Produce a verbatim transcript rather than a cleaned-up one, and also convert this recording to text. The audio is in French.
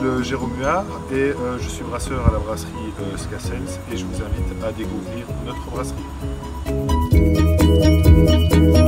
m'appelle Jérôme Huard et euh, je suis brasseur à la brasserie euh, Scassens et je vous invite à découvrir notre brasserie.